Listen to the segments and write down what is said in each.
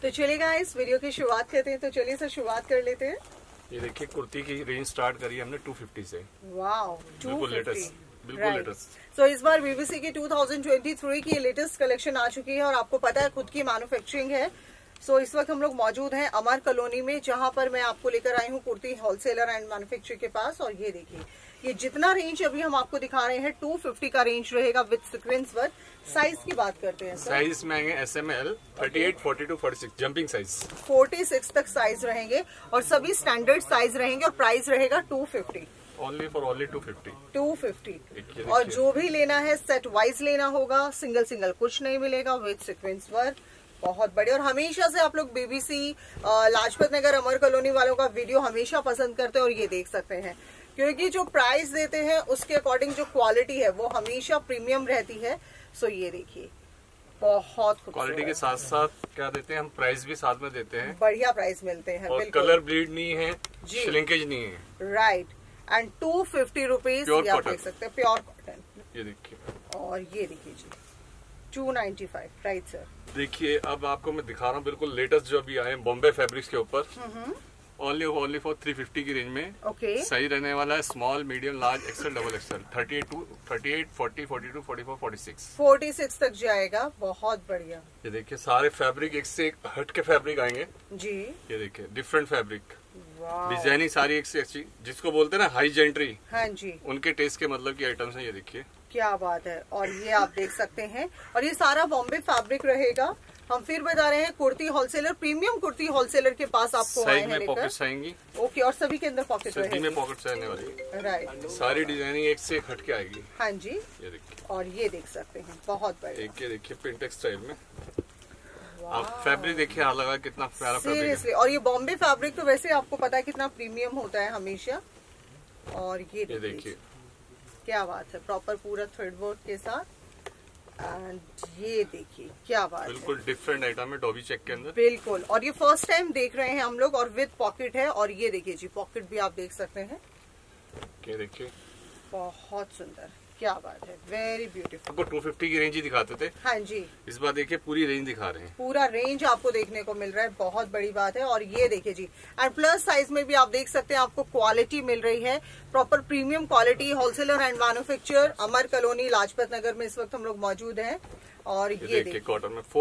तो चलिए guys video की शुरुआत करते हैं। तो चलिए सर शुरुआत कर लेते हैं। ये देखिए कुर्ती की रेंज स्टार्ट करी है हमने 250 से। वाओ, बिल्कुल लेटेस्ट, बिल्कुल लेटेस्ट। सो इस बार बीबीसी की 2023 की लेटेस्ट कलेक्शन आ चुकी है और आपको पता है खुद की मैन्युफैक्चरिंग है। सो इस वक्त हम लोग मौजूद हैं अमर कॉलोनी में, जहां पर मैं आपको लेकर आई हूं कुर्ती होलसेलर एंड मैन्युफैक्चर के पास। और ये देखिए, ये जितना रेंज अभी हम आपको दिखा रहे हैं 250 का रेंज रहेगा विद सीक्वेंस वर्क। साइज की बात करते हैं सर। साइज में आएंगे SML 38, 42, 46 जंपिंग साइज 46 तक साइज रहेंगे और सभी स्टैंडर्ड साइज रहेंगे और प्राइस रहेगा 250। Only for only 250। और जो भी लेना है सेट वाइज लेना होगा, सिंगल सिंगल कुछ नहीं मिलेगा विद सीक्वेंस वर्क। बहुत बड़े। और हमेशा से आप लोग बीबीसी लाजपत नगर अमर कॉलोनी वालों का वीडियो हमेशा पसंद करते हैं और ये देख सकते हैं क्योंकि जो प्राइस देते हैं उसके अकॉर्डिंग जो क्वालिटी है वो हमेशा प्रीमियम रहती है। सो ये देखिए, बहुत क्वालिटी के साथ साथ क्या देते हैं हम, प्राइस भी साथ में देते हैं। बढ़िया प्राइस मिलते हैं और कलर ब्लीड नहीं है, श्रिंकेज नहीं है। राइट। एंड 250 रुपीज आप देख सकते हैं, प्योर कॉटन। ये देखिए, और ये देखिए जी 295। Right sir. देखिए अब आपको मैं दिखा रहा हूँ बिल्कुल लेटेस्ट जो अभी आए बॉम्बे फैब्रिक्स के ऊपर। ओनली फॉर 350 की रेंज में। सही रहने वाला है। Small, medium, large, XL, double XL 38, 40, 42, 44, 46 तक जाएगा। बहुत बढ़िया। ये देखिए सारे फैब्रिक एक से एक हट के फैब्रिक आएंगे जी। ये देखिए डिफरेंट फैब्रिक, डिजाइनिंग सारी एक से अच्छी, जिसको बोलते हैं ना हाई जेंट्री। हाँ जी, उनके टेस्ट के मतलब की आइटम्स हैं। ये देखिए क्या बात है। और ये आप देख सकते हैं और ये सारा बॉम्बे फैब्रिक रहेगा। हम फिर बता रहे हैं kurti wholesaler, premium kurti wholesaler के पास आपको आए हैं लेकर। पॉकेट्स आएंगी। ओके। और सभी के अंदर पॉकेट रहेंगे। में पॉकेट्स रहने वाली। राइट। सारी डिजाइनिंग एक से एक हट के आएगी। हाँ जी। ये देखिए, और ये देख सकते हैं बहुत बढ़िया। एक ये देखिए प्रिंटेक्स स्टाइल में। आप फैब्रिक देखिए हाथ लगा कितना प्यारा फैब्रिक है। सीरियसली। और ये बॉम्बे फैब्रिक तो वैसे आपको पता है कितना प्रीमियम होता है हमेशा। और ये देखिए क्या बात है, प्रॉपर पूरा थ्रेड वर्क के साथ। एंड ये देखिए क्या बात है, बिल्कुल डिफरेंट आइटम है डॉबी चेक के अंदर। बिल्कुल। और ये फर्स्ट टाइम देख रहे हैं हम लोग और विद पॉकेट है। और ये देखिए जी पॉकेट भी आप देख सकते हैं। ये देखिए बहुत सुंदर, क्या बात है, वेरी ब्यूटीफुल। आपको 250 की रेंज ही दिखाते थे। हाँ जी। इस बार देखिए पूरी रेंज दिखा रहे हैं। पूरा रेंज आपको देखने को मिल रहा है, बहुत बड़ी बात है। और ये देखिए जी, एंड प्लस साइज में भी आप देख सकते हैं आपको क्वालिटी मिल रही है, proper premium quality. Wholesaler and manufacture Amar colony Lajpat Nagar में इस वक्त हम लोग मौजूद हैं। और ये देखिए कॉटन में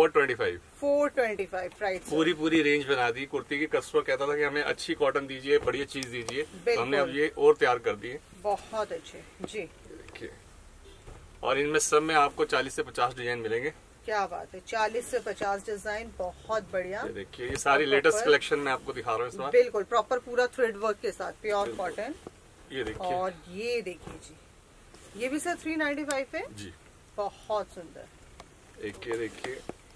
425 राइट। पूरी रेंज बना दी कुर्ती की। कस्टमर कहता था कि हमें अच्छी कॉटन दीजिए, बढ़िया चीज दीजिए, तो हमने अब ये और तैयार कर दिए। बहुत अच्छे जी। देखिए, और इनमें सब में आपको 40 से 50 डिजाइन मिलेंगे। क्या बात है, 40 से 50 डिजाइन, बहुत बढ़िया। ये देखिए ये सारी लेटेस्ट कलेक्शन में आपको दिखा रहा हूँ इस बार। बिल्कुल प्रॉपर पूरा थ्रेड वर्क के साथ, प्योर कॉटन। ये देखिए, और ये देखिए जी, ये भी सर 395 है जी। बहुत सुंदर। एक ये देखिए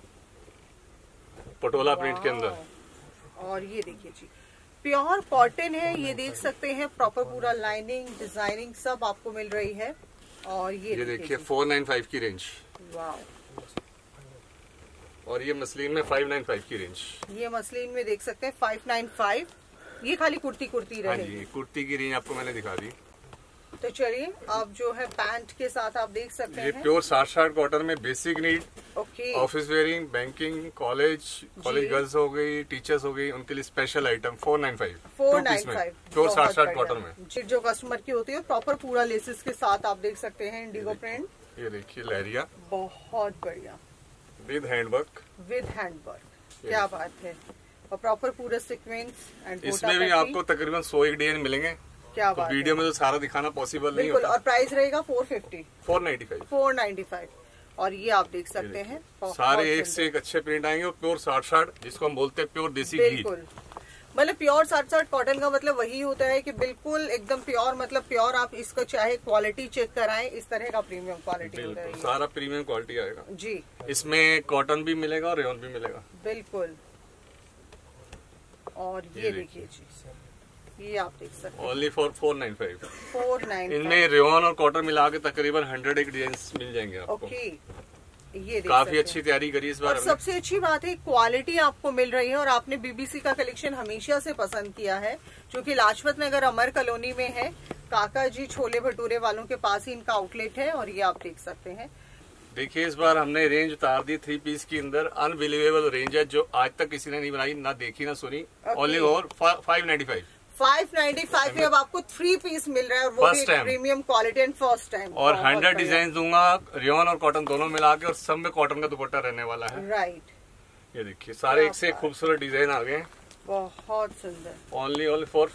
पटोला प्रिंट के अंदर। और ये देखिए जी प्योर कॉटन है, ये देख सकते हैं प्रॉपर पूरा लाइनिंग डिजाइनिंग सब आपको मिल रही है। और ये देखिए 495 की रेंज। वाह। और ये मसलिन में 595 की रेंज। ये मसलिन में देख सकते हैं 595। ये खाली कुर्ती रहेगी। हाँ जी, कुर्ती की रेंज आपको मैंने दिखा दी। तो चलिए अब जो है पैंट के साथ आप देख सकते हैं। ये प्योर 60 कॉटन में basic need, okay, office wearing, banking, college girls हो गई, टीचर्स हो गई, उनके लिए स्पेशल आइटम 495 प्योर 60 कॉटन में। जो कस्टमर की होती है प्रॉपर पूरा लेसेस के साथ आप देख सकते हैं, इंडिगो प्रिंट। ये देखिए लहरिया, बहुत बढ़िया, विद हैंडवर्क। क्या बात है। और प्रॉपर पूरा सीक्वेंस एंड इसमें भी आपको तकरीबन 100 एक डिजाइन मिलेंगे। क्या बात है। वीडियो में तो सारा दिखाना पॉसिबल नहीं होता। और प्राइस रहेगा 495। और ये आप देख सकते हैं सारे एक से एक अच्छे प्रिंट आएंगे और प्योर 60 जिसको हम बोलते हैं प्योर देसी घी। बिल्कुल, मतलब प्योर 60 कॉटन का मतलब वही होता है कि बिल्कुल एकदम प्योर, मतलब प्योर। आप इसका चाहे क्वालिटी चेक कराएं, इस तरह का प्रीमियम क्वालिटी होता है। सारा प्रीमियम क्वालिटी आएगा जी। इसमें कॉटन भी मिलेगा और रेयन भी मिलेगा। बिल्कुल। और ये देखिए जी, ये आप देख सकते हैं ओनली फॉर 495। 495। इनमें रेयन और कॉटन मिला के तकरीबन 100 एक डिजाइन मिल जाएंगे आपको। ओके, ये काफी अच्छी तैयारी करी इस बार। और सबसे अच्छी बात है क्वालिटी आपको मिल रही है। और आपने बीबीसी का कलेक्शन हमेशा से पसंद किया है, जो कि लाजपत नगर अमर कॉलोनी में है। काका जी छोले भटूरे वालों के पास ही इनका आउटलेट है। और ये आप देख सकते हैं देखिए इस बार हमने रेंज उतार दी 3 पीस के अंदर। अनबिलीवेबल रेंज है जो आज तक किसी ने नहीं बनाई, ना देखी ना सुनी। ओनली और 595 में अब आपको 3 पीस मिल रहा है, और वो भी premium quality and first time. और 100 डिजाइन दूंगा, रेयन और कॉटन दोनों मिला के, और सब में कॉटन का दुपट्टा रहने वाला है। राइट, ये देखिए सारे एक से खूबसूरत डिजाइन आ गए, बहुत सुंदर। ओनली फॉर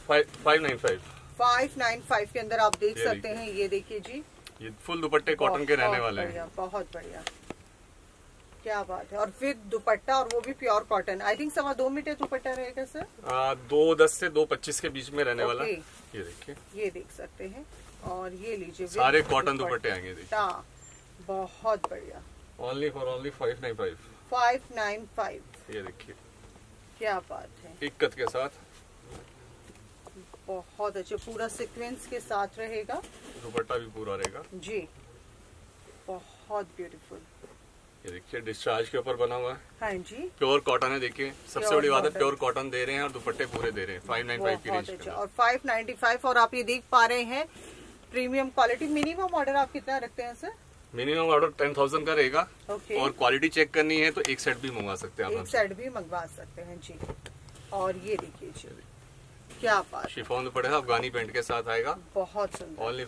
595 के अंदर आप देख सकते हैं। ये देखिए जी, ये फुल दुपट्टे कॉटन के रहने वाले हैं। बहुत बढ़िया, क्या बात है। और विद दुपट्टा, और वो भी pure cotton. I think 2.25 metre dupatta रहेगा सर। 2.10 से 2.25 के बीच में रहने वाला। ये देखिए, ये देख सकते हैं। और ये लीजिए, सारे कॉटन दुपट्टे आएंगे। देखिए बहुत बढ़िया, ओनली 595। ये देखिए, क्या बात है। इक्कत के साथ बहुत अच्छे, पूरा सीक्वेंस के साथ रहेगा, दुपट्टा भी पूरा रहेगा जी। बहुत ब्यूटीफुल। ये देखिए डिस्चार्ज के ऊपर बना हुआ है। हाँ जी, प्योर कॉटन है। देखिए सबसे बड़ी बात है, प्योर कॉटन दे रहे हैं और दुपट्टे पूरे दे रहे हैं। 595 की रेंज अच्छा। और 595, और आप ये देख पा रहे हैं प्रीमियम क्वालिटी। मिनिमम ऑर्डर आप कितना रखते हैं सर? मिनिमम ऑर्डर 10,000 का रहेगा। और क्वालिटी चेक करनी है तो एक सेट भी मंगवा सकते हैं आप। एक सेट भी मंगवा सकते हैं जी। और ये देखिए जी, क्या बात। शिफॉन दुपट्टा अफगानी पेंट के साथ आएगा, बहुत सुंदर। ओनली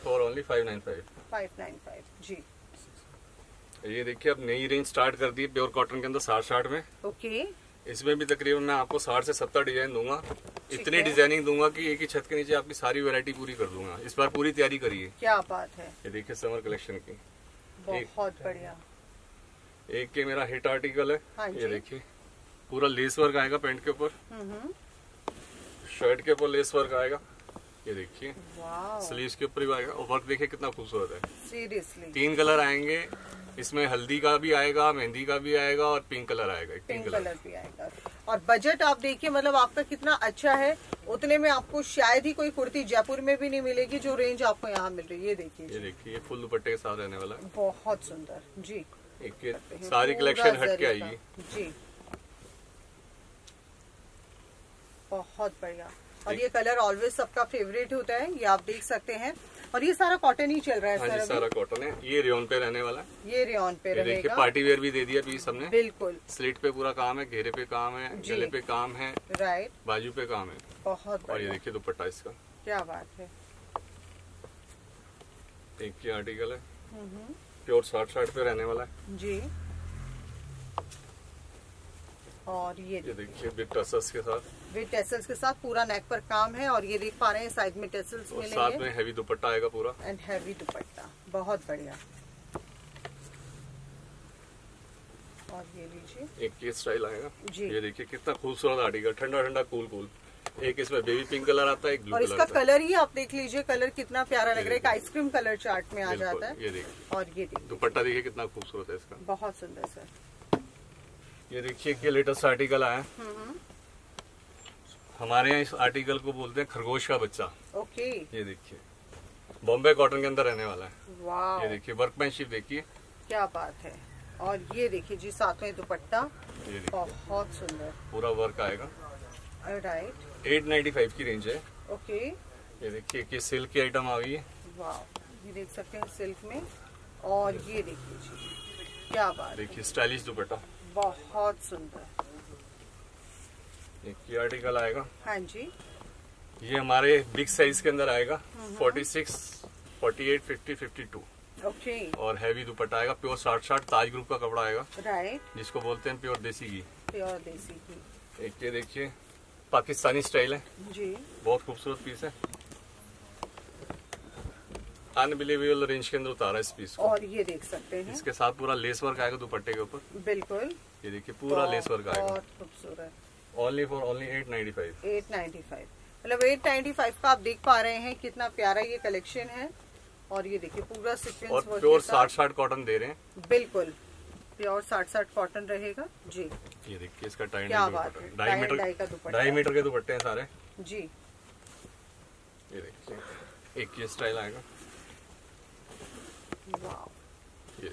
595 जी। ये देखिए अब नई रेंज स्टार्ट कर दी है प्योर कॉटन के अंदर 60 में। ओके, इसमें भी तकरीबन मैं आपको 60 से 70 डिजाइन दूंगा। इतनी डिजाइनिंग दूंगा कि एक ही छत के नीचे आपकी सारी वैरायटी पूरी कर दूंगा। इस बार पूरी तैयारी करिए। क्या बात है। ये देखिए समर कलेक्शन की, बहुत बढ़िया। एक के मेरा हिट आर्टिकल है। हाँ, ये देखिए पूरा लेस वर्क आएगा पेंट के ऊपर, शर्ट के ऊपर लेस वर्क आएगा। ये देखिए स्लीव्स के ऊपर भी आएगा, और वर्क देखिए कितना खूबसूरत है। सीरियसली 3 कलर आएंगे इसमें, हल्दी का भी आएगा, मेहंदी का भी आएगा, और पिंक कलर आएगा। पिंक कलर भी आएगा। और बजट आप देखिए, मतलब आपका कितना अच्छा है। उतने में आपको शायद ही कोई कुर्ती जयपुर में भी नहीं मिलेगी जो रेंज आपको यहाँ मिल रही है। ये देखिए फुल दुपट्टे के साथ रहने वाला है, बहुत सुंदर जी। एक सारी कलेक्शन हट के आएगी जी, बहुत बढ़िया। और ये कलर ऑलवेज सबका फेवरेट होता है, ये आप देख सकते हैं। और ये सारा कॉटन ही चल रहा है। हाँ जी, सारा कॉटन है। ये रेयन पे रहने वाला है। ये रेयन पे रहेगा। देखिए पार्टी वेयर भी दे दिया पीस हमने। बिल्कुल, स्लिट पे पूरा काम है, घेरे पे काम है, गले पे काम है, राइट, बाजू पे काम है। बहुत और ये देखिए दुपट्टा इसका, क्या बात है। एक ही आर्टिकल है, प्योर 60 पे रहने वाला है जी। और ये देखिए विद टसल्स के साथ, पूरा नेक पर काम है। और ये देख पा रहे हैं साइड में टसल्स मिलेंगे, साथ में हैवी दुपट्टा आएगा पूरा, एंड हैवी दुपट्टा, बहुत बढ़िया। और ये लीजिए, एक ये स्टाइल आएगा जी। ये देखिए कितना खूबसूरत आर्टिकल, ठंडा ठंडा कूल। एक इसमें बेबी पिंक कलर आता है, एक ब्लू और कलर। इसका कलर ही आप देख लीजिए, कलर कितना प्यारा लग रहा है। एक आइसक्रीम कलर चार्ट में आ जाता है। ये देखिए, और ये देखिए दुपट्टा देखिए कितना खूबसूरत है इसका, बहुत सुंदर सर। ये देखिए कि लेटेस्ट आर्टिकल आया। हमारे यहाँ इस आर्टिकल को बोलते हैं खरगोश का बच्चा। ओके, ये देखिए बॉम्बे कॉटन के अंदर रहने वाला है। वाह, ये देखिए वर्कमैनशिप देखिए, क्या बात है। और ये देखिए जी, साथ में दुपट्टा, बहुत सुंदर, पूरा वर्क आएगा। राइट, 895 की रेंज है। ओके, ये देखिए कि सिल्क की आइटम आ गई है। वाह, ये देख सकते हैं सिल्क में। और ये देखिए जी, क्या बात, देखिए स्टाइलिश दुपट्टा, बहुत सुंदर। एक ये आर्टिकल आएगा। हाँ जी, ये हमारे बिग साइज के अंदर आएगा, 46, 48, 50, 52। ओके, और हैवी दुपट्टा आएगा, प्योर 60 ताज ग्रुप का कपड़ा आएगा, राइट, जिसको बोलते हैं प्योर देसी घी। प्योर देसी घी। एक ये देखिए पाकिस्तानी स्टाइल है जी, बहुत खूबसूरत पीस है। अनबिलीवेबल रेंज के अंदर उतारा इस पीस को। और ये देख सकते हैं, इसके साथ पूरा लेस वर्क आएगा दुपट्टे के ऊपर। बिल्कुल, ये देखिए पूरा लेस वर्क आएगा, बहुत खूबसूरत। ओनली 895। 895, मतलब 895 का आप देख पा रहे हैं कितना प्यारा ये कलेक्शन है। और ये देखिए पूरा सीक्वेंस और प्योर 60 कॉटन दे रहे हैं। बिल्कुल प्योर 60 कॉटन रहेगा जी। ये देखिए इसका टाई क्या बात है, 2.5 मीटर के दुपट्टे हैं सारे जी। ये देखिए एक ये स्टाइल आएगा। वाह, ये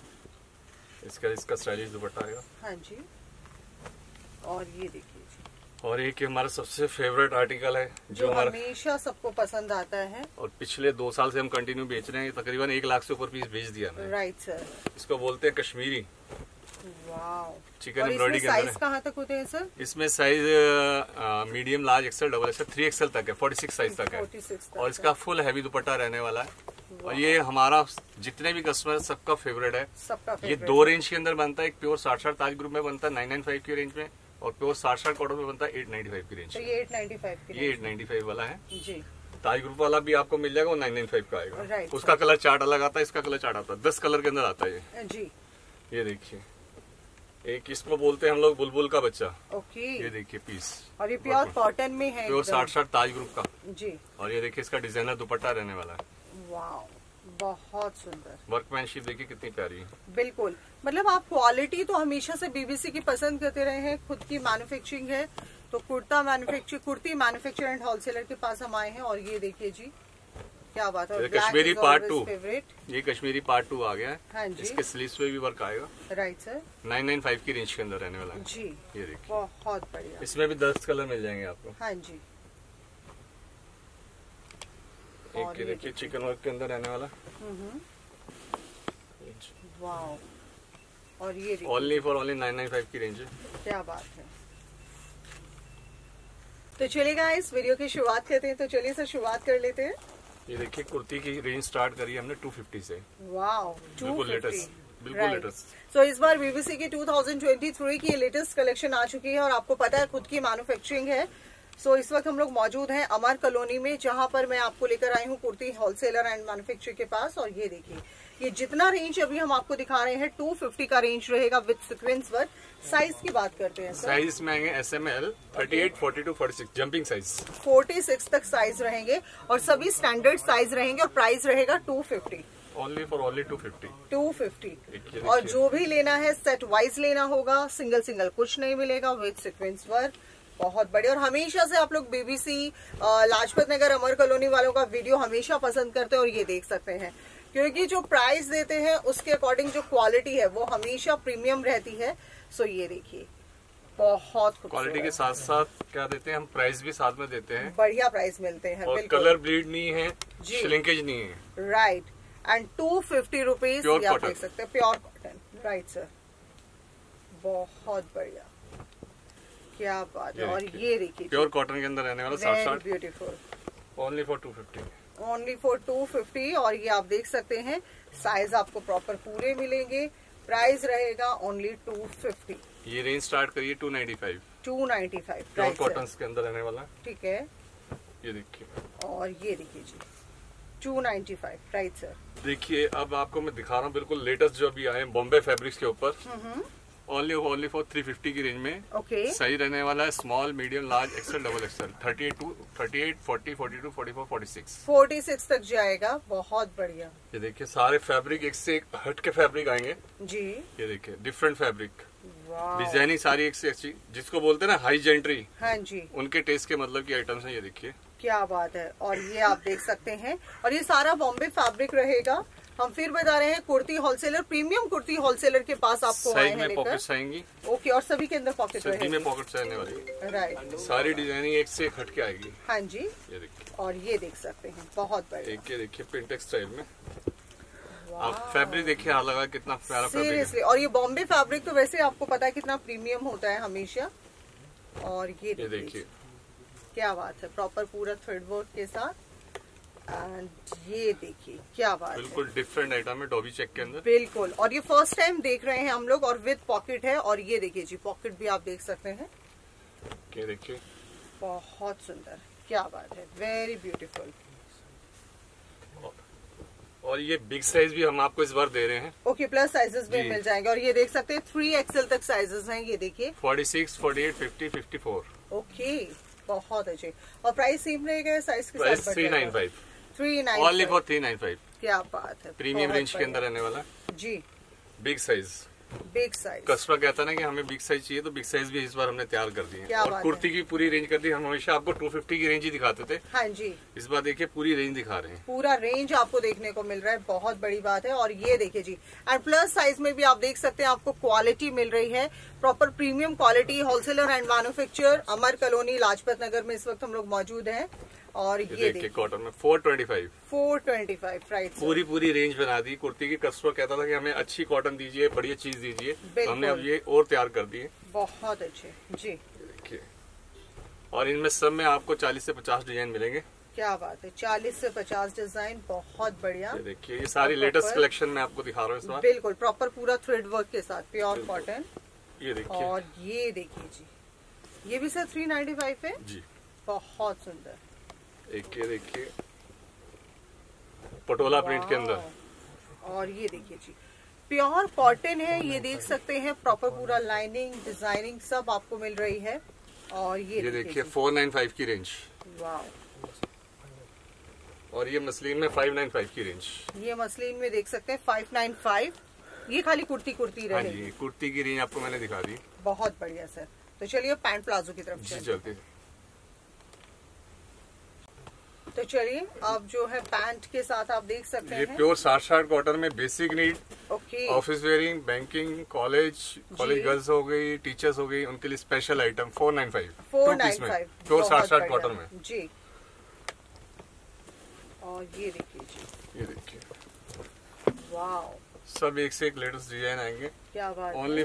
देखिए इसका स्टाइलिश दुपट्टा आएगा। हाँ जी। और ये देखिए जी, और एक हमारा सबसे फेवरेट आर्टिकल है जो हमेशा सबको पसंद आता है, और पिछले 2 साल से हम कंटिन्यू बेच रहे हैं। तकरीबन 1 लाख से ऊपर पीस बेच दिया हमने। Right sir. इसको बोलते हैं कश्मीरी चिकन एम्ब्रॉयडरी के अंदर। कहाँ तक होते हैं सर? इसमें size medium, large, XL, double XL, 3XL तक है, 46 साइज तक है। और इसका फुल हैवी दुपट्टा रहने वाला है। और ये हमारा जितने भी कस्टमर सबका फेवरेट है। ये 2 रेंज के अंदर बनता है। एक प्योर 60 ताज ग्रुप में बनता है 995 की रेंज में, और प्योर 60 कॉटन में बनता है 895 की रेंज। तो ये 895 वाला है जी। ताज ग्रुप वाला भी आपको मिल जाएगा, वो 995 का आएगा। उसका कलर चार्ट अलग आता है, इसका कलर चार्ट आता है। 10 कलर के अंदर आता है ये जी। ये देखिए, एक इसको बोलते हैं हम लोग बुलबुल का बच्चा। ओके। ये देखिए पीस, और ये प्योर कॉटन में है, प्योर 60 ताज ग्रुप का जी। और ये देखिए इसका डिजाइनर दुपट्टा रहने वाला है। वाओ, बहुत सुंदर। वर्कमैनशिप देखिए कितनी प्यारी है। बिल्कुल, मतलब आप क्वालिटी तो हमेशा से बीबीसी की पसंद करते रहे हैं। खुद की मैन्युफैक्चरिंग है, तो कुर्ती मैन्युफैक्चर एंड होलसेलर के पास हम आए हैं। और ये देखिए जी, क्या बात है। कश्मीरी पार्ट 2, ये कश्मीरी पार्ट 2 आ गया है। हाँ जी। इसके स्लीव्स पे भी वर्क आएगा। Right sir. 995 की रेंज के अंदर रहने वाला है जी। ये देखिए, बहुत बढ़िया। इसमें भी 10 कलर मिल जाएंगे आपको। हाँ जी। एक ये देखिए चिकन वर्क के अंदर रहने वाला। वाओ, और ये ओनली फॉर ओनली 995 की रेंज है। क्या बात है। तो चलिए गाइस, वीडियो की शुरुआत करते हैं। तो चलिए सर, शुरुआत कर लेते हैं। ये देखिए कुर्ती की रेंज स्टार्ट करी है हमने 250 से। वाओ, बिल्कुल लेटेस्ट, बिल्कुल लेटेस्ट। तो इस बार बीबीसी की 2023 की लेटेस्ट कलेक्शन आ चुकी है, और आपको पता है खुद की मैन्युफैक्चरिंग है। सो इस वक्त हम लोग मौजूद हैं अमर कॉलोनी में, जहां पर मैं आपको लेकर आई हूं कुर्ती होलसेलर एंड मैन्युफैक्चर के पास। और ये देखिए, ये जितना रेंज अभी हम आपको दिखा रहे हैं 250 का रेंज रहेगा विद सीक्वेंस वर्क। साइज की बात करते हैं सर। साइज में आएंगे SML 38, 42, 46 जंपिंग साइज, 46 तक साइज रहेंगे, और सभी स्टैंडर्ड साइज रहेंगे। और प्राइस रहेगा 250। Only for only 250। और जो भी लेना है सेट वाइज लेना होगा, सिंगल कुछ नहीं मिलेगा, विद सीक्वेंस वर्क। बहुत बढ़िया। और हमेशा से आप लोग बीबीसी लाजपत नगर अमर कॉलोनी वालों का वीडियो हमेशा पसंद करते हैं, और ये देख सकते हैं, क्योंकि जो प्राइस देते हैं उसके अकॉर्डिंग जो क्वालिटी है वो हमेशा प्रीमियम रहती है। सो ये देखिए, बहुत क्वालिटी के साथ साथ क्या देते हैं हम, प्राइस भी साथ में देते हैं। बढ़िया प्राइस मिलते हैं। और कलर ब्लीड नहीं है, श्रिंकेज नहीं है। राइट। एंड 250 रुपीज आप देख सकते हैं, प्योर कॉटन। राइट सर, बहुत बढ़िया, क्या बात है। और ये देखिए प्योर कॉटन के अंदर रहने वाला 60, beautiful. Only for 250। Only for 250। और ये आप देख सकते हैं, साइज आपको प्रॉपर पूरे मिलेंगे। प्राइस रहेगा ओनली 250। ये रेंज स्टार्ट करिए 295। 295 प्योर कॉटन के अंदर रहने वाला। ठीक है, ये देखिए। और ये देखिए जी, 295। Right sir. देखिए अब आपको मैं दिखा रहा हूँ बिल्कुल लेटेस्ट जो अभी आए बॉम्बे फैब्रिक्स के ऊपर। ओनली फॉर 350 की रेंज में। ओके। सही रहने वाला है। Small, medium, large, XL, double XL, 38, 40, 42, 44, 46 तक जाएगा। बहुत बढ़िया। ये देखिए सारे फैब्रिक एक से एक हट के फैब्रिक आएंगे जी। ये देखिए डिफरेंट फैब्रिक, डिजाइनिंग सारी एक से अच्छी, जिसको बोलते हैं ना हाई जेंट्री। हाँ जी, उनके टेस्ट के मतलब की आइटम्स हैं। ये देखिए क्या बात है। और ये आप देख सकते हैं, और ये सारा बॉम्बे फैब्रिक रहेगा। हम फिर बता रहे हैं kurti wholesaler, premium kurti wholesaler के पास आपको आए हैं लेकर। पॉकेट्स आएंगी। ओके, और सभी के अंदर पॉकेट रहेंगे। में पॉकेट्स रहने वाली। राइट। सारी डिजाइनिंग एक से एक हट के आएगी। हाँ जी, ये देखिए। और ये देख सकते हैं, बहुत बढ़िया। एक ये देखिए पिंटेक्स स्टाइल में। आप फैब्रिक देखिए हाथ लगा कितना प्यारा फैब्रिक है। सीरियसली। और ये बॉम्बे फैब्रिक तो वैसे आपको पता है कितना प्रीमियम होता है हमेशा। और ये देखिए क्या बात है, प्रॉपर पूरा थ्रेड वर्क के साथ। एंड ये देखिए क्या बात बिल्कुल डिफरेंट आइटम है डॉबी चेक के अंदर। बिल्कुल। और ये फर्स्ट टाइम देख रहे हैं हम लोग, और विद पॉकेट है। और ये देखिए जी, पॉकेट भी आप देख सकते हैं। ये देखिए बहुत सुंदर, क्या बात है, वेरी ब्यूटीफुल। और ये बिग साइज भी हम आपको इस बार दे रहे हैं। ओके, प्लस साइजेस भी मिल जाएंगे। और ये देख सकते हैं 3XL तक साइजेस हैं। ये देखिए 46, 48, 50, 54। ओके, बहुत अच्छे। और प्राइस सेम रहेगा साइज के साथ? 395। 395 ओनली फॉर 395। क्या बात है, प्रीमियम रेंज के अंदर रहने वाला जी। Big size. Big size. Customer कहता है ना कि हमें बिग साइज चाहिए, तो बिग साइज भी इस बार हमने तैयार कर दी है। और कुर्ती की पूरी रेंज कर दी। हम हमेशा आपको 250 की रेंज ही दिखाते थे। हाँ जी, इस बार देखिए पूरी रेंज दिखा रहे हैं। पूरा रेंज आपको देखने को मिल रहा है, बहुत बड़ी बात है। और ये देखिए जी, एंड प्लस साइज में भी आप देख सकते हैं, आपको क्वालिटी मिल रही है, proper premium quality. Wholesaler and manufacture, Amar colony, Lajpat Nagar में इस वक्त हम लोग मौजूद हैं। और ये देखिए कॉटन में 425 राइट। पूरी रेंज बना दी कुर्ती की। कस्टमर कहता था कि हमें अच्छी कॉटन दीजिए, बढ़िया चीज दीजिए, तो हमने अब ये और तैयार कर दी है। बहुत अच्छे जी। देखिए, और इनमें सब में आपको 40 से 50 डिजाइन मिलेंगे। क्या बात है, 40 से 50 डिजाइन, बहुत बढ़िया। ये देखिए, ये सारी लेटेस्ट कलेक्शन में आपको दिखा रहा हूँ इस बार। बिल्कुल प्रॉपर पूरा थ्रेड वर्क के साथ, प्योर कॉटन। ये देखिए, और ये देखिए जी, ये भी सर 395 है जी, बहुत सुंदर। एक ये देखिए पटोला प्रिंट के अंदर। और ये देखिए जी, प्योर कॉटन है, ये देख सकते हैं, प्रॉपर पूरा लाइनिंग डिजाइनिंग सब आपको मिल रही है। और ये देखिए 495 की रेंज। वाह। और ये मसलिन में 595 की रेंज। ये मसलिन में देख सकते हैं 595। ये खाली कुर्ती रहेगी। हाँ जी, कुर्ती की रेंज आपको मैंने दिखा दी। बहुत बढ़िया सर। तो चलिए पैंट प्लाजो की तरफ चलते। तो चलिए, अब जो है पैंट के साथ आप देख सकते हैं, ये प्योर 60 कॉटन में basic need, okay, office wearing, banking, college girls हो गई, टीचर्स हो गई, उनके लिए स्पेशल आइटम 495 प्योर 60 कॉटन में जी। और ये देखिए जी, ये देखिए, वाह, सब एक से एक लेटेस्ट डिजाइन आएंगे। क्या बात। ओनली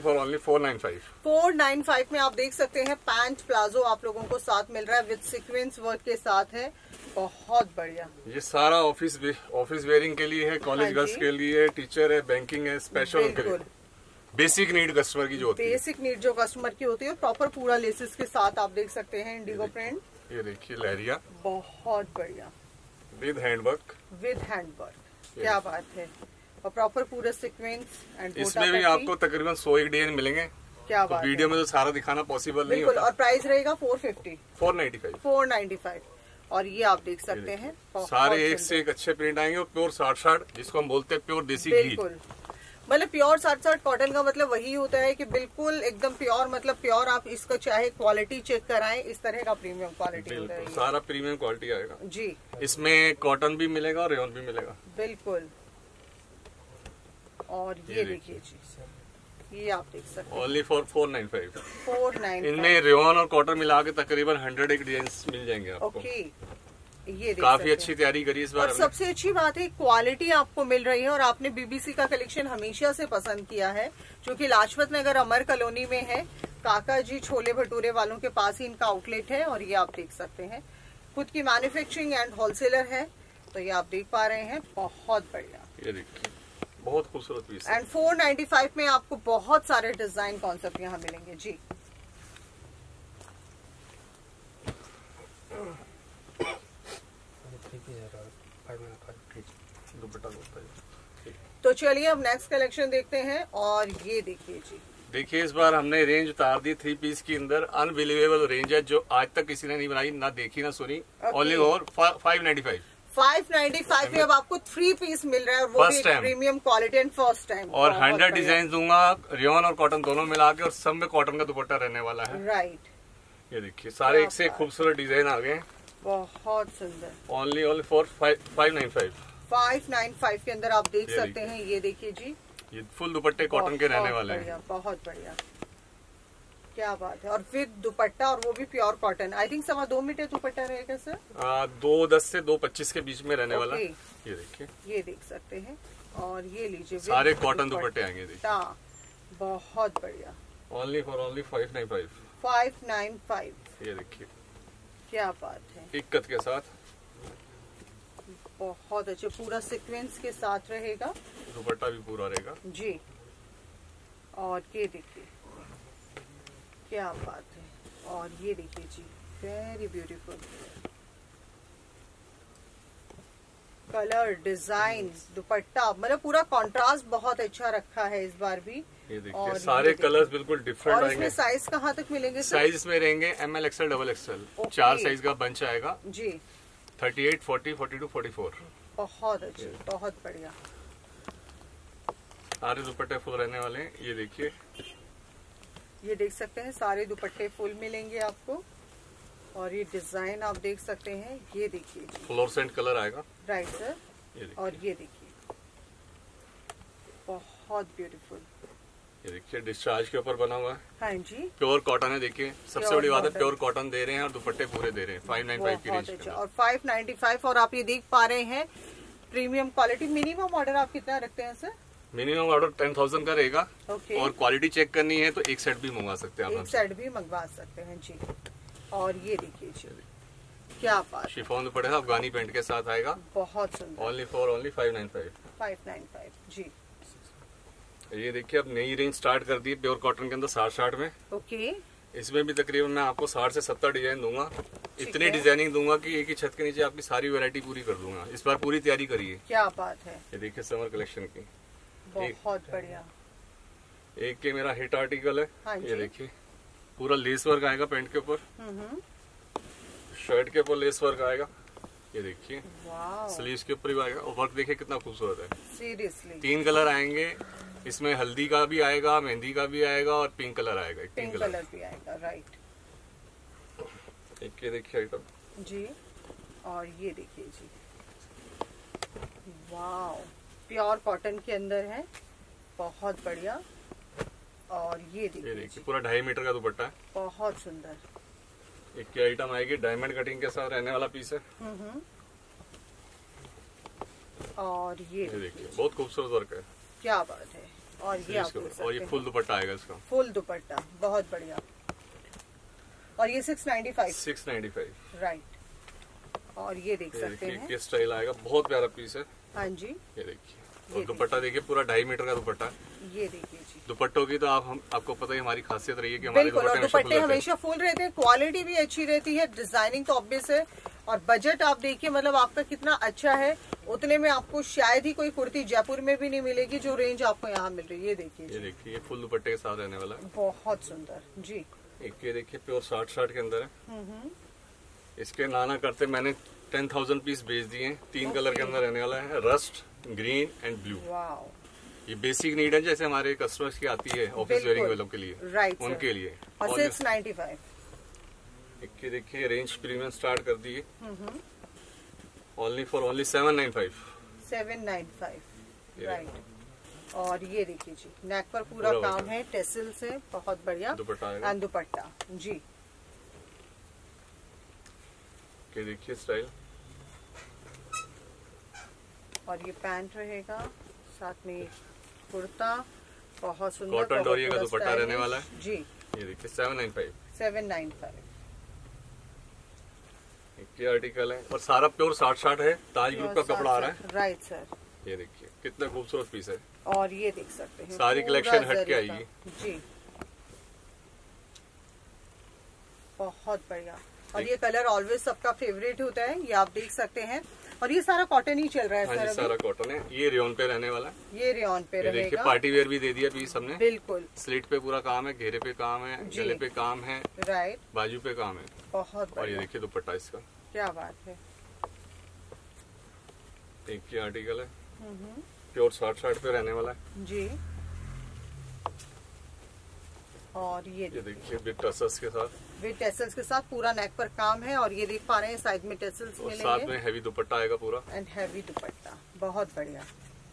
495 में आप देख सकते हैं, पैंट प्लाजो आप लोगों को साथ मिल रहा है, विद सीक्वेंस वर्क के साथ है, बहुत बढ़िया। ये सारा ऑफिस वेयरिंग के लिए है, कॉलेज गर्ल्स के लिए, टीचर है, बैंकिंग है, स्पेशल के लिए, बेसिक नीड कस्टमर की जो होती है, बेसिक नीड जो कस्टमर की होती है, प्रॉपर पूरा लेसेस के साथ आप देख सकते हैं, इंडिगो प्रिंट। ये देखिए लहरिया, बहुत बढ़िया, विद हैंडवर्क, क्या बात है। और प्रॉपर पूरा सीक्वेंस एंड इसमें भी आपको तकरीबन 100 डिजाइन मिलेंगे। क्या बात, वीडियो में तो सारा दिखाना पॉसिबल नहीं होता। और प्राइस रहेगा 495। और ये आप देख सकते हैं, सारे एक से एक अच्छे प्रिंट आएंगे, और प्योर 60 जिसको हम बोलते हैं प्योर देसी घी। मतलब प्योर 60 कॉटन का मतलब वही होता है कि बिल्कुल एकदम प्योर, मतलब प्योर। आप इसको चाहे क्वालिटी चेक कराएं, इस तरह का प्रीमियम क्वालिटी होता है, सारा प्रीमियम क्वालिटी आएगा जी। इसमें कॉटन भी मिलेगा और रेयन भी मिलेगा, बिल्कुल। और ये देखिए जी, ये आप देख सकते हैं, ओनली फॉर 495। 495। इनमें रेयन और कॉटन मिला के तकरीबन 100 एक डिजाइन मिल जाएंगे आपको। ओके, ये काफी अच्छी तैयारी करी इस बार। और सबसे अच्छी बात है, क्वालिटी आपको मिल रही है। और आपने बीबीसी का कलेक्शन हमेशा से पसंद किया है, जो कि लाजपत नगर अमर कॉलोनी में है, काका जी छोले भटूरे वालों के पास ही इनका आउटलेट है। और ये आप देख सकते हैं, खुद की मैन्युफैक्चरिंग एंड होलसेलर है, तो ये आप देख पा रहे हैं, बहुत बढ़िया। ये देखिए, बहुत खूबसूरत पीस है। एंड 495 में आपको बहुत सारे डिजाइन कॉन्सेप्ट यहाँ मिलेंगे जी। तो चलिए अब नेक्स्ट कलेक्शन देखते हैं। और ये देखिए जी, देखिए इस बार हमने रेंज उतार दी 3 पीस के अंदर। अनबिलीवेबल रेंज है, जो आज तक किसी ने नहीं बनाई, ना देखी ना सुनी। ओनली और 595 में अब आपको 3 पीस मिल रहा है, और वो भी premium quality and first time. और 100 डिजाइन दूंगा, रेयन और कॉटन दोनों मिला के, और सब में कॉटन का दुपट्टा रहने वाला है। राइट, ये देखिए सारे एक से एक खूबसूरत डिजाइन आ गए, बहुत सुंदर। ओनली फॉर 595 के अंदर आप देख सकते हैं। ये देखिए जी, ये फुल दुपट्टे कॉटन के रहने वाले हैं, बहुत बढ़िया, क्या बात है। और विद दुपट्टा, और वो भी pure cotton. I think 2.25 metre dupatta रहेगा सर, 2.10 से 2.25 के बीच में रहने वाला। ये देखिए, ये देख सकते हैं। और ये लीजिए, सारे कॉटन दुपट्टे आएंगे, देखिए बहुत बढ़िया। ओनली 595। ये देखिए, क्या बात है, इक्कत के साथ, बहुत अच्छे, पूरा सीक्वेंस के साथ रहेगा, दुपट्टा भी पूरा रहेगा जी। और ये देखिए, क्या बात है। और ये देखिए जी, very beautiful colour, design, dupatta, मतलब पूरा कंट्रास्ट बहुत अच्छा रखा है इस बार भी। ये देखिए, सारे कलर्स बिल्कुल डिफरेंट आएंगे। और इसमें साइज कहाँ तक मिलेंगे? साइज में रहेंगे ML, XL, XXL, 4 साइज का बंच आएगा जी। 38, 40, 42, 44। बहुत अच्छे, बहुत बढ़िया। सारे दुपट्टे फुल रहने वाले हैं। ये देखिए, ये देख सकते हैं सारे दुपट्टे फुल मिलेंगे आपको। और ये डिजाइन आप देख सकते हैं, ये देखिए फ्लोरेसेंट कलर आएगा। Right sir. और ये देखिए बहुत ब्यूटीफुल। ये देखिए डिस्चार्ज के ऊपर बना हुआ है। हाँ जी, प्योर कॉटन है। देखिए सबसे बड़ी बात है प्योर कॉटन दे रहे हैं और दुपट्टे पूरे दे रहे हैं 595 की रेंज में। और 595 और आप ये देख पा रहे हैं प्रीमियम क्वालिटी। मिनिमम ऑर्डर आप कितना रखते हैं सर? मिनिमम ऑर्डर 10,000 का रहेगा। और क्वालिटी चेक करनी है तो एक सेट भी मंगवा सकते हैं आप। एक सेट भी मंगवा सकते हैं जी। और ये देखिए जी, क्या बात। शिफॉन दुपट्टे अफगानी पेंट के साथ आएगा। बहुत सुंदर। ओनली 595। 595 जी। ये देखिए अब नई रेंज स्टार्ट कर दी है प्योर कॉटन के अंदर 60 में। ओके। इसमें भी तकरीबन मैं आपको 60 से 70 डिजाइन दूंगा। इतनी डिजाइनिंग दूंगा कि एक ही छत के नीचे आपकी सारी वैरायटी पूरी कर दूंगा। इस बार पूरी तैयारी करिए। क्या बात है। ये देखिए समर कलेक्शन की बहुत बढ़िया। एक के मेरा हिट आर्टिकल है। हाँ ये देखिए पूरा लेस वर्क आएगा पेंट के ऊपर, शर्ट के ऊपर लेस वर्क आएगा। ये देखिए स्लीव्स के ऊपर भी आएगा और वर्क देखिए कितना खूबसूरत है। सीरियसली 3 कलर आएंगे इसमें, हल्दी का भी आएगा, मेहंदी का भी आएगा और पिंक कलर आएगा। पिंक कलर भी आएगा। राइट। एक ये देखिए आइटम जी। और ये देखिए जी, वाओ, प्योर कॉटन के अंदर है, बहुत बढ़िया। और ये देखिए पूरा 2.5 मीटर का दुपट्टा है, बहुत सुंदर। एक की आइटम आएगी डायमंड कटिंग के साथ रहने वाला पीस है। और ये देखिए बहुत खूबसूरत वर्क है। क्या बात है। और ये और ये फुल दुपट्टा आएगा इसका। फुल दुपट्टा बहुत बढ़िया। और ये 695। राइट। और ये देख सकते हैं ये स्टाइल आएगा, बहुत प्यारा पीस है। हाँ जी। ये देखिए और दुपट्टा देखिए पूरा 2.5 मीटर का दुपट्टा है। ये देखिए जी, दुपट्टों की तो आपको पता ही हमारी खासियत रही है कि हमारे दुपट्टे हमेशा फुल रहते हैं, क्वालिटी भी अच्छी रहती है, डिजाइनिंग तो ऑब्वियस है। और बजट आप देखिए मतलब आपका कितना अच्छा है, उतने में आपको शायद ही कोई कुर्ती जयपुर में भी नहीं मिलेगी जो रेंज आपको यहाँ मिल रही है। ये देखिए ये फुल दुपट्टे के साथ रहने वाला है, बहुत सुंदर जी। एक ये देखिए प्योर 60 के अंदर है। इसके नाना करते मैंने 10,000 पीस बेच दिए। 3 कलर के अंदर रहने वाला है, रस्ट, ग्रीन एंड ब्लू। ये बेसिक नीड है जैसे हमारे कस्टमर्स की आती है ऑफिस वेयरिंग वालों के लिए, राइट उनके लिए। और 695। एक देखिए रेंज प्रीमियम स्टार्ट कर दी है, ओनली 795। 795 राइट। और ये देखिए जी, नेक पर पूरा काम है, टेसल से, बहुत बढ़िया दुपट्टा। दुपट्टा जी। ये देखिए स्टाइल। और ये पैंट रहेगा, साथ में कुर्ता, बहुत सुंदर कॉटन डोरिया का दुपट्टा रहने वाला है जी। ये देखिए 795। एक आर्टिकल है और सारा प्योर 60 है, ताज ग्रुप का कपड़ा आ रहा है। Right sir. ये देखिए कितना खूबसूरत पीस है। और ये देख सकते हैं सारी कलेक्शन हट के आएगी जी, बहुत बढ़िया। और ये कलर ऑलवेज सबका फेवरेट होता है, ये आप देख सकते हैं। और ये सारा कॉटन ही चल रहा है सर? सारा कॉटन है, ये रेयन पे रहने वाला है। ये रेयन पे रहेगा। देखिए पार्टी वेयर भी दे दिया पीस हमने, बिल्कुल। स्लिट पे पूरा काम है, घेरे पे काम है, गले पे काम है, राइट, बाजू पे काम है, बहुत। और ये देखिए दुपट्टा इसका, क्या बात है। एक ही आर्टिकल है, प्योर 60 पे रहने वाला है जी। और ये देखिए विद टसल्स के साथ, पूरा नेक पर काम है। और ये देख पा रहे हैं साइड में टसल्स मिलेंगे, साथ में हैवी दुपट्टा आएगा पूरा, एंड हैवी दुपट्टा, बहुत बढ़िया।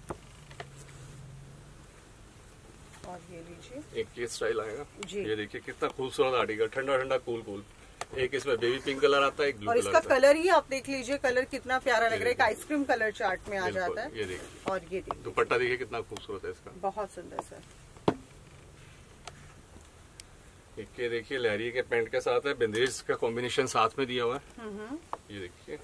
और ये लीजिए एक ये स्टाइल आएगा जी। ये देखिए कितना खूबसूरत आर्टिकल, ठंडा ठंडा कूल कूल। एक इसमें बेबी पिंक कलर आता है, एक ब्लू और इसका कलर ही आप देख लीजिए, कलर कितना प्यारा लग रहा है, एक आइसक्रीम कलर चार्ट में आ जाता है। ये देखिए, और ये देखिए दुपट्टा देखिए कितना खूबसूरत है इसका, बहुत सुंदर सर। एक ये देखिए लहरिया के पैंट के साथ है, बिंदेज का कॉम्बिनेशन साथ में दिया हुआ है। ये देखिए,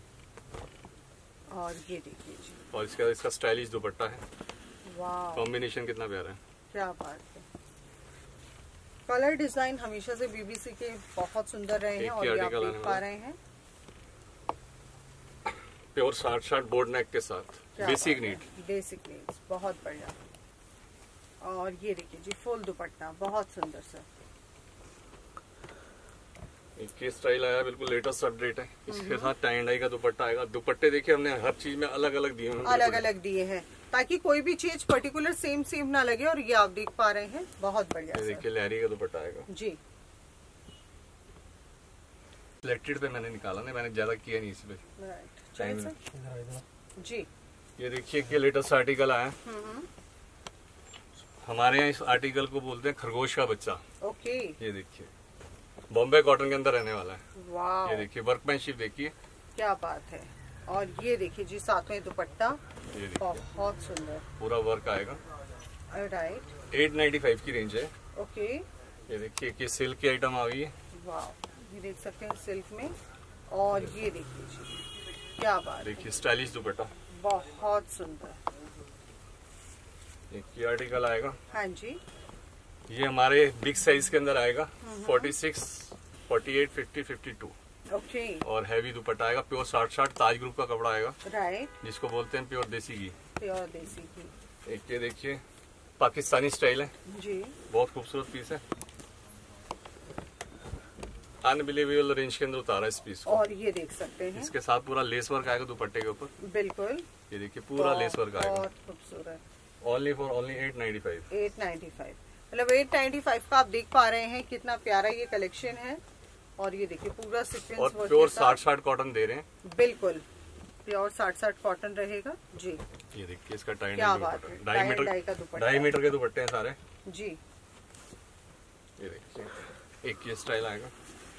और ये देखिए जी, और इसका स्टाइलिश दुपट्टा है, कॉम्बिनेशन कितना प्यारा है, क्या बात है। कलर डिजाइन हमेशा से बीबीसी के बहुत सुंदर रहे हैं, और ये आप देख पा रहे हैं प्योर 60 बोर्ड नेक के साथ, बेसिक नीड्स, बहुत बढ़िया। और ये देखिए जी फुल दुपट्टा, बहुत सुंदर सर। एक स्टाइल आया बिल्कुल लेटेस्ट अपडेट है, इसके साथ टाई एंड डाई का दुपट्टा आएगा। दुपट्टे देखिए हमने हर चीज में अलग अलग दिए हैं, अलग अलग दिए हैं। ताकि कोई भी चीज पर्टिकुलर सेम ना लगे। और ये आप देख पा रहे हैं, बहुत बढ़िया। देखिए लहरी का दुपट्टा आएगा जी। सिलेक्टेड पे मैंने निकाला नहीं, मैंने ज्यादा किया नहीं इसमें। जी। ये देखिए कि लेटेस्ट आर्टिकल आया। हमारे यहाँ इस आर्टिकल को बोलते हैं खरगोश का बच्चा। ओके। ये देखिए बॉम्बे कॉटन के अंदर रहने वाला है। वाह। ये देखिए वर्कमैनशिप देखिए, क्या बात है। और ये देखिए जी साथ में दुपट्टा, ये बहुत सुंदर पूरा वर्क आएगा। राइट। 895 की रेंज है। ओके। ये देखिए कि सिल्क की आइटम आ गई है। वाह, ये देख सकते हैं सिल्क में। और ये देखिए जी, क्या बात। देखिए स्टाइलिश दुपट्टा, बहुत सुंदर। एक ये आर्टिकल आएगा। हाँ जी। ये हमारे बिग साइज के अंदर आएगा। 46, 48, 50, 52। ओके। और हैवी दुपट्टा आएगा, प्योर 60 ताज ग्रुप का कपड़ा आएगा। राइट। जिसको बोलते हैं प्योर देसी घी। प्योर देसी घी। एक ये देखिए पाकिस्तानी स्टाइल है जी, बहुत खूबसूरत पीस है। अनबिलीवेबल रेंज के अंदर उतारा है इस पीस को। और ये देख सकते हैं इसके साथ पूरा लेस वर्क आएगा दुपट्टे के ऊपर। बिल्कुल। ये देखिए पूरा लेस वर्क आएगा। बहुत खूबसूरत। Only for only 895। 895 मतलब 895 का आप देख पा रहे हैं कितना प्यारा ये कलेक्शन है। और ये देखिए पूरा सीक्वेंस और वर्क प्योर 60 कॉटन दे रहे हैं। बिल्कुल प्योर 60 कॉटन रहेगा जी। ये देखिए इसका टाई ढाई मीटर के दुपट्टे हैं सारे जी। ये देखिए एक ये स्टाइल आएगा।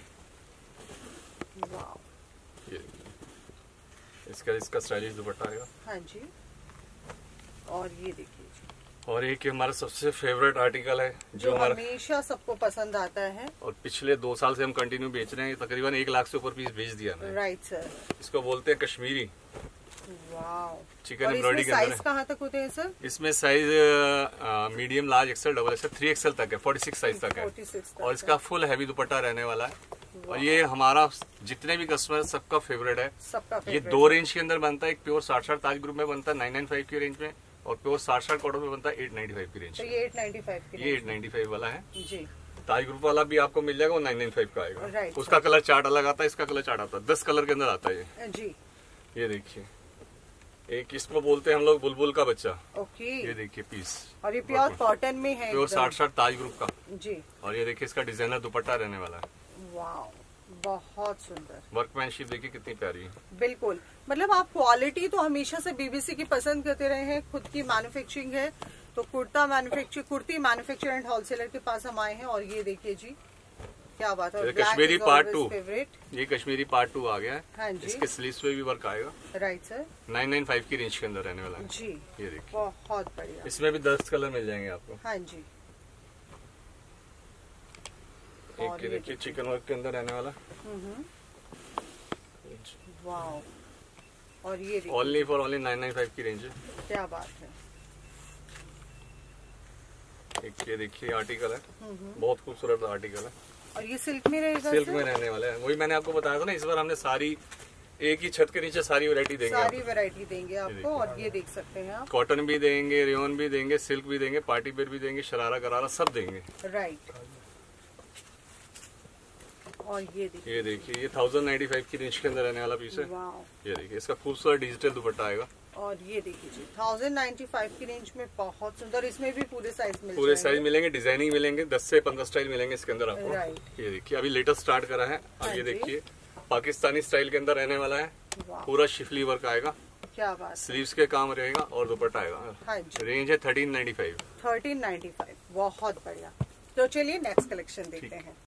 वाह। ये इसका स्टाइलिश दुपट्टा आएगा। हाँ जी। और ये देखिए जी, और एक हमारा सबसे फेवरेट आर्टिकल है जो हमेशा सबको पसंद आता है। और पिछले 2 साल से हम कंटिन्यू बेच रहे हैं। तकरीबन 1 लाख से ऊपर पीस बेच दिया मैंने। Right sir. इसको बोलते हैं कश्मीरी। वाह। चिकन एम्ब्रॉयडरी के अंदर। साइज कहाँ तक होते हैं सर? इसमें size medium, large, XL, double XL, 3XL तक है। 46 साइज तक है। 46 और इसका फुल हैवी दुपट्टा रहने वाला है। और ये हमारा जितने भी कस्टमर सबका फेवरेट है। सबका ये 2 रेंज के अंदर बनता है। एक प्योर 60 ताज ग्रुप में बनता है 995 की रेंज में, और प्योर 60 कॉटन में बनता है 895 की रेंज। तो ये 895 ये 895 वाला है जी। ताज ग्रुप वाला भी आपको मिल जाएगा, वो 995 का आएगा। राइट। उसका कलर चार्ट अलग आता है, इसका कलर चार्ट आता है। 10 कलर के अंदर आता है ये जी। ये देखिए एक इसको बोलते हैं हम लोग बुलबुल का बच्चा। ओके। ये देखिए पीस, और ये प्योर कॉटन में है, प्योर 60 ताज ग्रुप का जी। और ये देखिए इसका डिजाइनर दुपट्टा रहने वाला है। वाह, बहुत सुंदर। वर्कमैनशिप देखिए कितनी प्यारी है। बिल्कुल, मतलब आप क्वालिटी तो हमेशा से बीबीसी की पसंद करते रहे हैं। खुद की मैन्युफैक्चरिंग है, तो कुर्ती मैन्युफैक्चर एंड होलसेलर के पास हम आए हैं। और ये देखिए जी, क्या बात है। Kashmiri part 2, favourite. ये कश्मीरी पार्ट 2 आ गया है। हाँ जी। इसके स्लीव्स पे भी वर्क आएगा। Right sir. 995 की रेंज के अंदर रहने वाला है जी। ये देखिए बहुत बढ़िया। इसमें भी 10 कलर मिल जाएंगे आपको। हाँ जी। एक ये देखिए चिकन वर्क के अंदर रहने वाला। वाह। और ये ओनली फॉर ओनली 995 की रेंज है। क्या बात है। एक ये देखिए आर्टिकल है, बहुत खूबसूरत आर्टिकल है। और ये सिल्क में रहेगा? सिल्क में रहने वाला है। वही मैंने आपको बताया था ना, इस बार हमने सारी एक ही छत के नीचे सारी वैरायटी देंगे। सारी वैरायटी देंगे आपको। और ये देख सकते हैं आप, कॉटन भी देंगे, रेयन भी देंगे, सिल्क भी देंगे, पार्टी वेयर भी देंगे, शरारा गरारा सब देंगे। राइट। और ये देखिए ये 1095 की रेंज के अंदर रहने वाला पीस है। ये देखिए इसका खूबसूरत डिजिटल दुपट्टा आएगा। और ये देखिए जी 1095 की रेंज में बहुत सुंदर। इसमें भी पूरे साइज मिलेंगे, डिजाइनिंग मिलेंगे, 10 से 15 स्टाइल मिलेंगे इसके अंदर आपको। राइट। ये देखिए अभी लेटेस्ट स्टार्ट करा है। अब ये देखिए पाकिस्तानी स्टाइल के अंदर रहने वाला है। पूरा शिफली वर्क आएगा। क्या बात। स्लीव्स के काम रहेगा और दुपट्टा आएगा। हाँ जी। रेंज है 1395। 1395, बहुत बढ़िया। तो चलिए नेक्स्ट कलेक्शन देखते हैं।